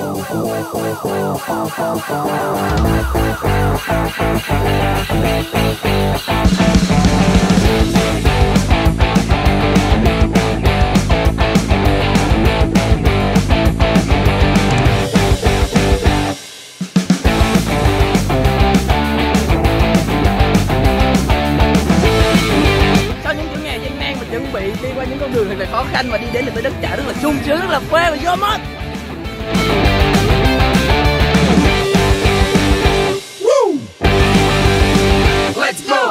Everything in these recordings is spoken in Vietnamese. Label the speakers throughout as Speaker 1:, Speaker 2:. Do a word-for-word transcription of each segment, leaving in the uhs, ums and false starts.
Speaker 1: Đi qua những con đường thật là khó khăn và đi đến được tới đất Chợ rất là sung sướng, rất là phê và vô mất. Let's go.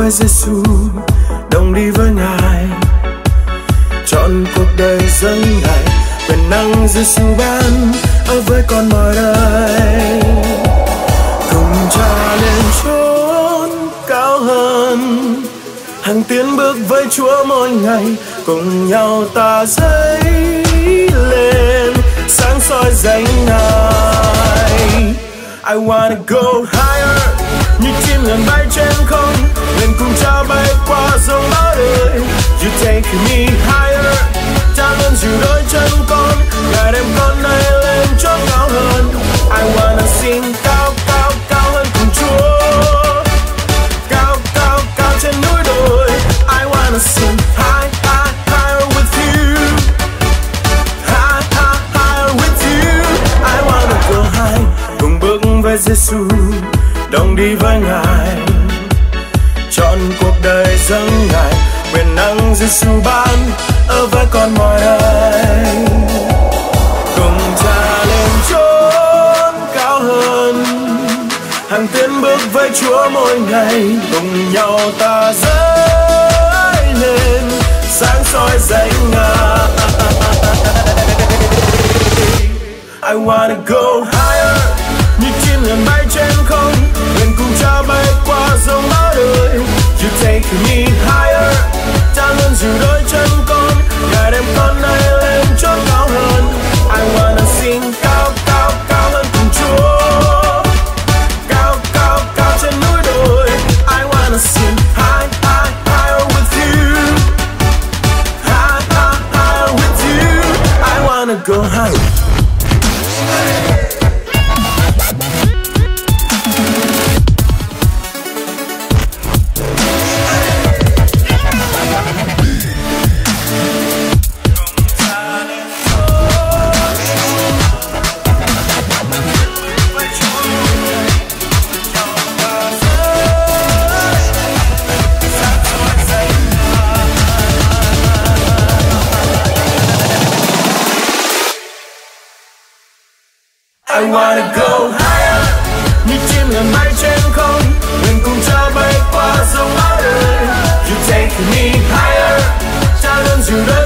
Speaker 2: với Giêsu, đồng đi với Ngài, chọn cuộc đời dâng Ngài. Quyền năng Giêsu ban ở với con mọi đời, cùng Cha lên chốn cao hơn, hằng tiến bước với Chúa mỗi ngày. Cùng nhau ta dấy lên sáng soi danh Ngài. I wanna go higher, như chim ngàn bay trên không, lên cùng Cha bay qua dòng bão đời. You take me higher, Cha luôn dìu đôi chân con, Ngài đem con này lên chốn cao hơn. I wanna sing cao cao cao hơn cùng Chúa, cao cao cao trên núi đồi. I wanna sing high high higher with you, high high higher with you. I wanna go high, cùng bước với Giêsu, đồng đi với Ngài, chọn cuộc đời dâng Ngài. Quyền năng Giêsu ban ở với con mọi đời, cùng Cha lên chốn cao hơn, hằng tiến bước với Chúa mỗi ngày. Cùng nhau ta dấy lên sáng soi danh Ngài. I wanna go higher, như chim ngàn bay trên không, lên cùng Cha bay qua dòng bão đời. You take me higher, Cha luôn dìu đôi chân con, Ngài đem con này lên chốn cao hơn. I wanna sing cao cao cao hơn cùng Chúa, cao cao cao trên núi đồi. I wanna sing high high higher with you, high high higher with you. I wanna go higher. I wanna go higher, như chim ngàn bay trên không, lên cùng Cha bay qua dòng bão đời. You take me higher, Cha luôn dìu đôi